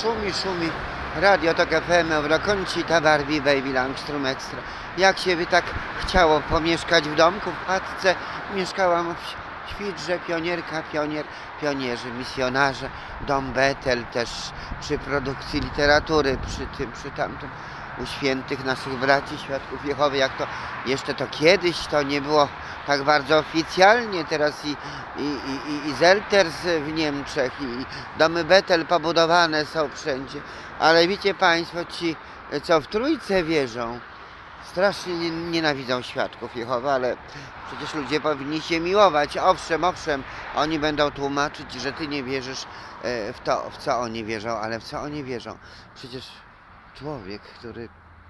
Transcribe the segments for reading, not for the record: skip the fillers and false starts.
Szumi, Radio Tok FM, Eurokoncita, Barbie, Baby, Langstrom Extra. Jak się by tak chciało pomieszkać w domku, w chatce, mieszkałam w Świdrze, pionierka, pionierzy, misjonarze, Dom Betel też przy produkcji literatury, przy tamtym, u świętych naszych braci, świadków Jehowy, jak to jeszcze to kiedyś to nie było tak bardzo oficjalnie, teraz i Zelters w Niemczech, i domy Betel pobudowane są wszędzie, ale wiecie Państwo, ci co w Trójcę wierzą, strasznie nienawidzą świadków Jehowy, ale przecież ludzie powinni się miłować. Owszem, oni będą tłumaczyć, że ty nie wierzysz w to, w co oni wierzą, ale w co oni wierzą? Przecież człowiek, który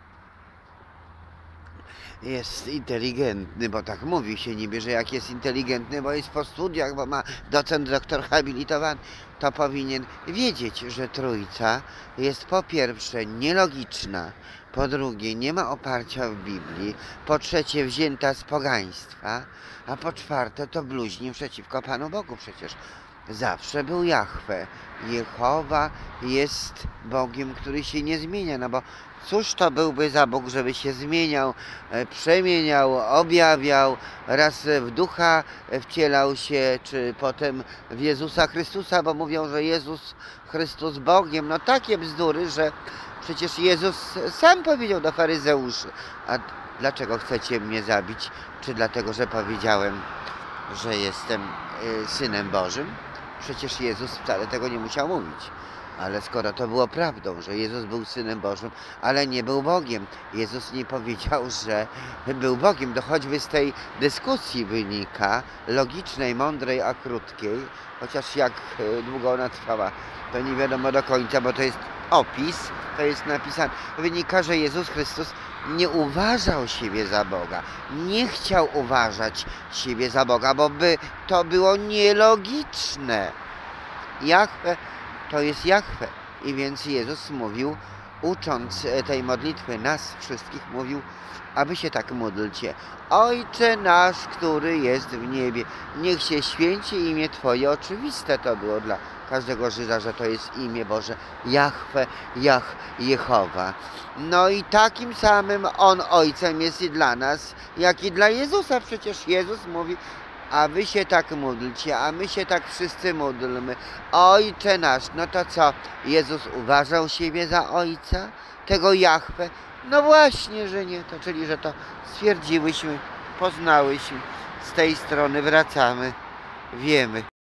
jest inteligentny, bo tak mówi się niby, że jak jest inteligentny, bo jest po studiach, bo ma docent, doktor habilitowany, to powinien wiedzieć, że Trójca jest po pierwsze nielogiczna, po drugie nie ma oparcia w Biblii, po trzecie wzięta z pogaństwa, a po czwarte to bluźni przeciwko Panu Bogu. Przecież zawsze był Jahwe. Jehowa jest Bogiem, który się nie zmienia, no bo cóż to byłby za Bóg, żeby się zmieniał, przemieniał, objawiał, raz w Ducha wcielał się, czy potem w Jezusa Chrystusa, bo mówią, że Jezus Chrystus Bogiem. No takie bzdury, że przecież Jezus sam powiedział do faryzeuszy: a dlaczego chcecie mnie zabić? Czy dlatego, że powiedziałem, że jestem Synem Bożym? Przecież Jezus wcale tego nie musiał mówić. Ale skoro to było prawdą, że Jezus był Synem Bożym, ale nie był Bogiem, Jezus nie powiedział, że był Bogiem. To choćby z tej dyskusji wynika, logicznej, mądrej, a krótkiej, chociaż jak długo ona trwała, to nie wiadomo do końca, bo to jest opis, to jest napisane. Wynika, że Jezus Chrystus nie uważał siebie za Boga, nie chciał uważać siebie za Boga, bo by to było nielogiczne. Jahwe to jest Jahwe. I więc Jezus mówił, ucząc tej modlitwy nas wszystkich, mówił, aby się tak módlcie: Ojcze nasz, który jest w niebie, niech się święci imię Twoje. Oczywiste to było dla każdego Żyda, że to jest imię Boże, Jahwe, Jehowa. No i takim samym On Ojcem jest i dla nas, jak i dla Jezusa. Przecież Jezus mówi, a wy się tak módlcie, a my się tak wszyscy módlmy. Ojcze nasz, no to co? Jezus uważał siebie za Ojca? Tego Jahwe? No właśnie, że nie. To czyli, że to stwierdziłyśmy, poznałyśmy, z tej strony wracamy, wiemy.